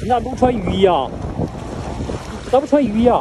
你咋不穿雨衣啊？咋不穿雨衣啊？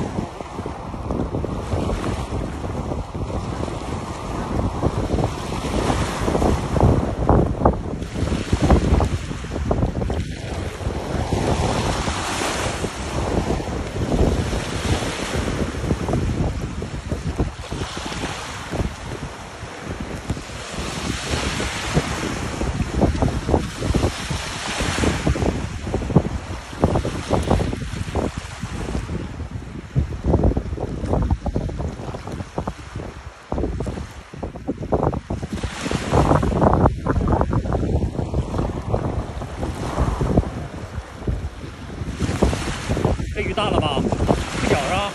这雨大了吧？这脚上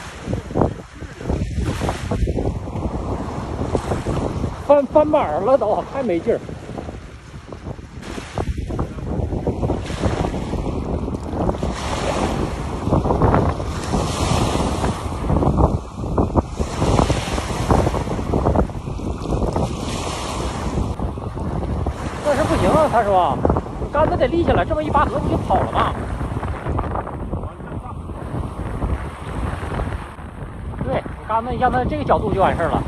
翻板了都，太没劲儿。那是不行啊，他说，杆子得立起来，这么一拔河不就跑了吗？对，你杆子你像它这个角度就完事儿了。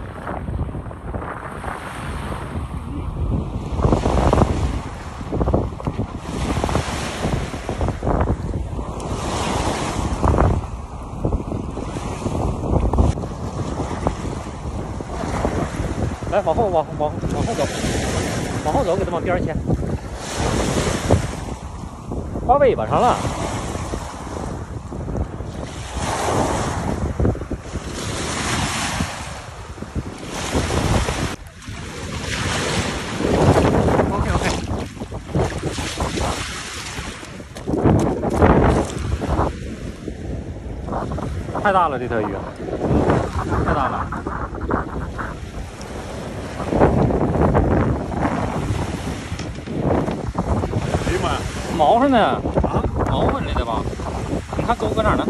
来，往后走，往后走，给它往边儿牵，挂尾巴上了。OK， 太大了，这条鱼，太大了。毛上呢？啊，毛纹来的吧？你看钩搁哪儿呢？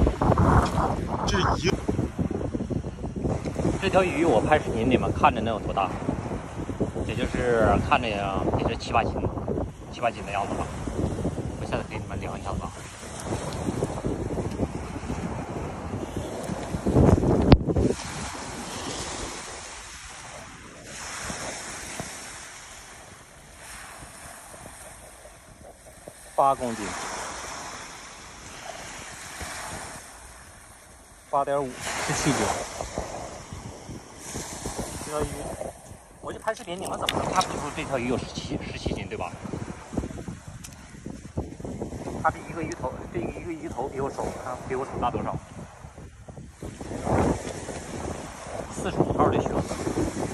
这条鱼我拍视频，你们看着能有多大？也就是看着呀，也就7、8斤的样子吧。我现在给你们量一下子。8公斤，8.5，17斤。这条鱼，我就拍视频，你们怎么能看不出这条鱼有17斤，对吧？它比一个鱼头，这一个鱼头比我手大多少？45号的靴子。